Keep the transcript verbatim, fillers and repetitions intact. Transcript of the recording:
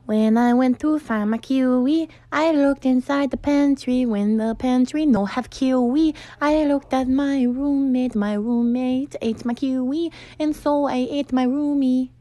When I went to find my kiwi, I looked inside the pantry. When the pantry no have kiwi, I looked at my roommate. My roommate ate my kiwi, and so I ate my roomie.